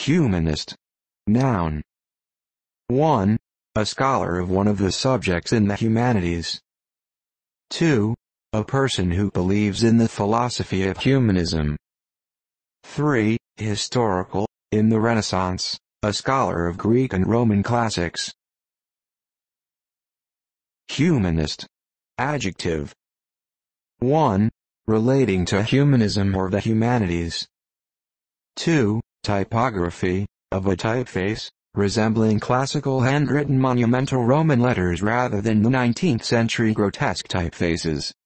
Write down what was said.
Humanist. Noun. 1. A scholar of one of the subjects in the humanities. 2. A person who believes in the philosophy of humanism. 3. Historical, in the Renaissance, a scholar of Greek and Roman classics. Humanist. Adjective. 1. Relating to humanism or the humanities. 2. Typography, of a typeface, resembling classical handwritten monumental Roman letters rather than the 19th century grotesque typefaces.